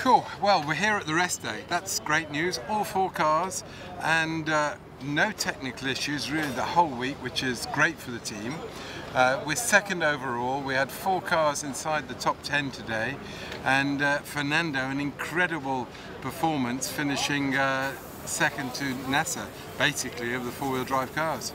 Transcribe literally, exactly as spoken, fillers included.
Cool. Well, we're here at the rest day. That's great news. All four cars and uh, no technical issues really the whole week, which is great for the team. Uh, we're second overall. We had four cars inside the top ten today, and uh, Fernando, an incredible performance, finishing uh, second to NASA, basically, of the four-wheel drive cars.